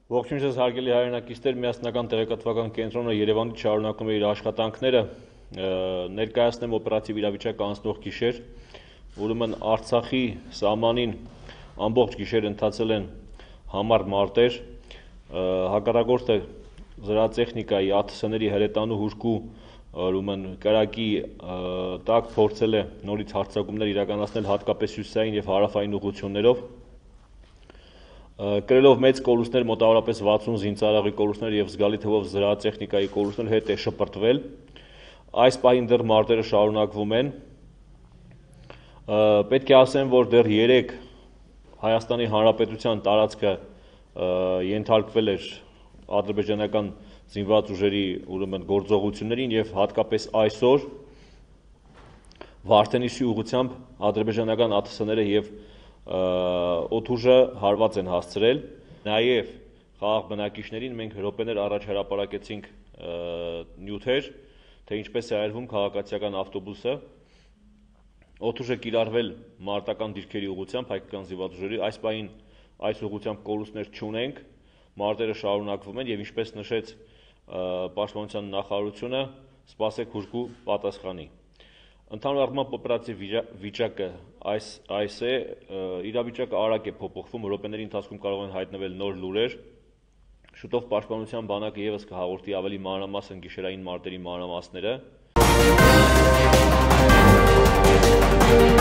Ողջույն ձեզ հարգելի հայրենակիցներ, միասնական տեղեկատվական կենտրոնը Երևանից շարունակում է իր աշխատանքները, ներկայացնեմ օպերատիվ իրավիճակ անցնող գիշեր, ուրեմն Արցախի սահմանին ամբողջ գիշեր ընթացել են համառ մարտեր, հակառակորդը զրահատեխնիկայի ԱԹՍ-ների հրետանու հուժկու ուրեմն կրակի տակ փորձել է նորից հարձակումներ իրականացնել հատկապես հյուսիսային եւ հարավային ուղղություններով, կրելով մեծ կորուստներ, մոտավորապես 60 զինծառայողի կորուստներ եւ զգալի թվով զրահատեխնիկայի կորուստներ հետ է շպրտվել։ Այս պահին դեռ մարտերը շարունակվում են։ Պետք է ասեմ, որ դեռ 3 Հայաստանի Հանրապետության տարածքը ենթարկվել էր ադրբեջանական զինված ուժերի ուրեմն գործողություններին եւ հատկապես այսօր Վարդենիսի ուղղությամբ ադրբեջանական ԱԹՍ-ները եւ օդուժը հարված են հասցրել, նաև խաղաղ բնակիչներին մենք րոպեներ առաջ հրապարակեցինք նյութեր, թե ինչպես է այրվում քաղաքացիական ավտոբուսը, օդուժը կիրառվել մարտական դիրքերի ուղղությամբ հայկական զինված ուժերի, այս պահին այս ուղղությամբ կորուստներ չունենք, մարտերը շարունակվում են եւ ինչպես նշեց Պաշտպանության նախարարությունը, սպասեք հուժկու պատասխանի։ Ընդհանուր առմամբ օպերատիվ վիճակը այս է, իրավիճակը արագ է փոփոխվում, րոպեների ընթացքում կարող են հայտնվել նոր լուրեր, շուտով Պաշտպանության բանակը եւս կհաղորդի ավելի մանրամասն գիշերային մարտերի մանրամասները։